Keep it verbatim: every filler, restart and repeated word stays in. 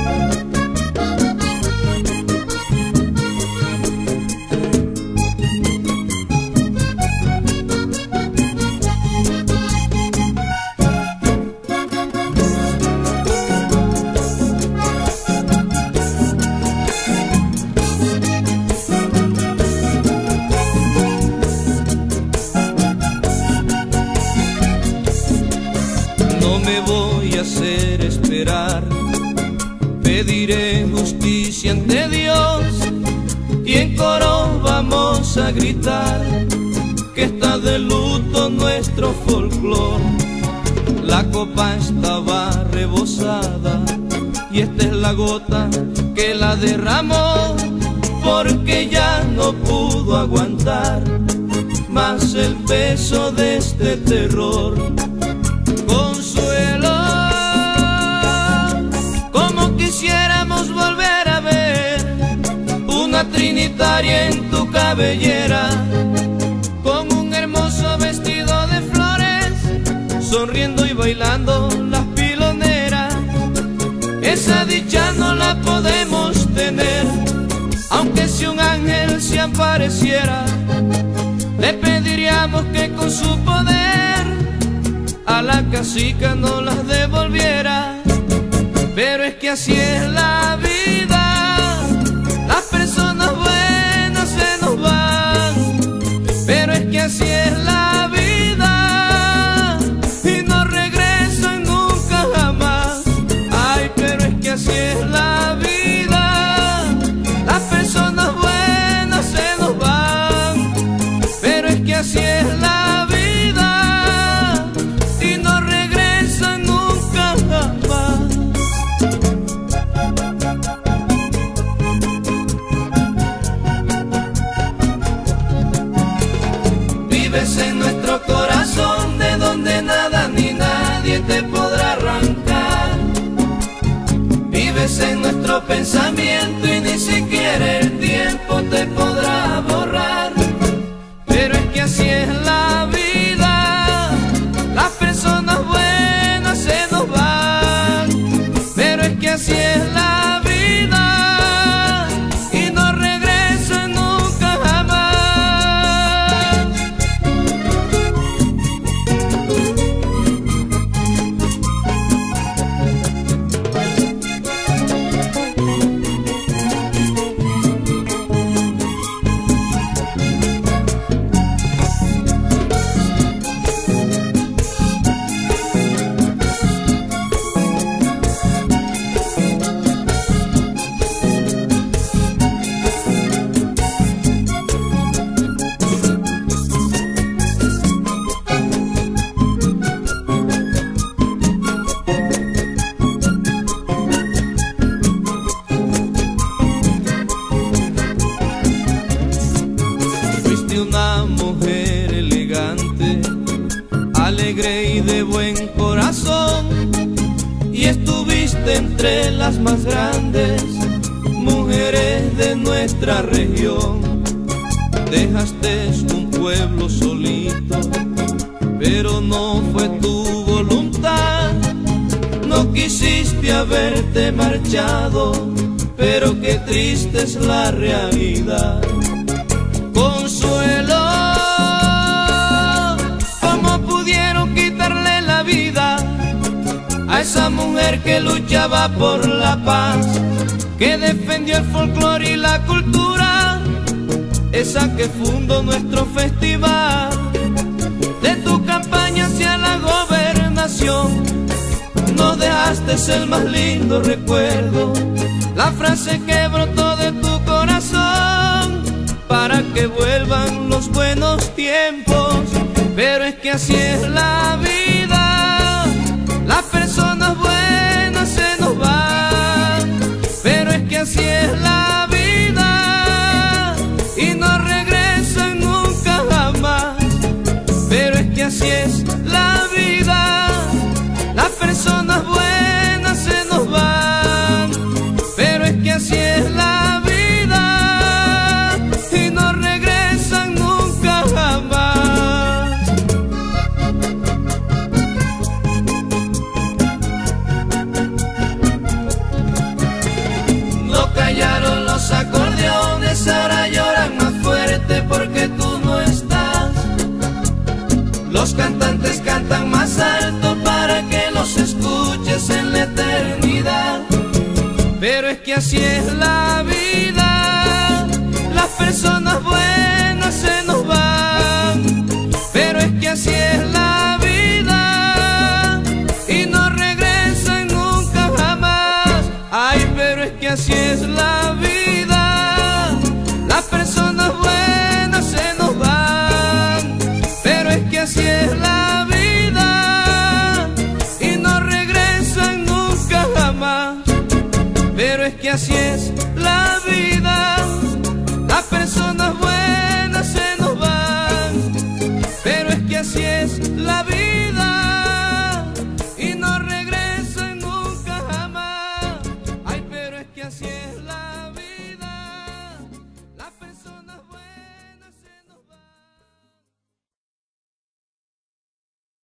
No me voy a hacer esperar, pediré justicia ante Dios y en coro vamos a gritar que está de luto nuestro folclor. La copa estaba rebosada y esta es la gota que la derramó, porque ya no pudo aguantar más el peso de este terror. Consuelo, como quisiéramos volver a ver una trinitaria en tu cabellera, con un hermoso vestido de flores, sonriendo y bailando las piloneras. Esa dicha no la podemos tener, aunque si un ángel se apareciera, le pediríamos que con su poder a la cacica no las devolviera. Pero es que así es la vida, las personas buenas se nos van. Pero es que así es la vida y no regresan nunca jamás. Ay, pero es que así es la vida, las personas buenas se nos van. Pero es que así es la vida, en nuestro corazón, de donde nada ni nadie te podrá arrancar. Vives en nuestro pensamiento y ni siquiera el tiempo te podrá borrar. Pero es que así es la vida, las personas buenas se nos van. Pero es que así es la vida y no regresan nunca jamás. Una mujer elegante, alegre y de buen corazón, y estuviste entre las más grandes mujeres de nuestra región. Dejaste un pueblo solito, pero no fue tu voluntad. No quisiste haberte marchado, pero qué triste es la realidad. Consuelo, ¿cómo pudieron quitarle la vida a esa mujer que luchaba por la paz, que defendió el folclore y la cultura, esa que fundó nuestro festival? De tu campaña hacia la gobernación no dejaste el más lindo recuerdo, la frase que brotó de tu corazón para que vuelvan los buenos tiempos. Pero es que así es la vida, las personas buenas se nos van. Pero es que así es la vida y no regresan nunca jamás. Pero es que así es la vida, las personas buenas se nos van. Pero es que así es la vida y no regresan nunca jamás. pero es que así es la vida. Las personas buenas se nos van, pero es que así es la vida y no regresan nunca jamás. Ay, pero es que así es la vida. Las personas buenas se nos van, pero es que así es la vida y no regresan nunca jamás. Pero es que así es la vida. Las personas buenas se nos van, pero es que así es la vida.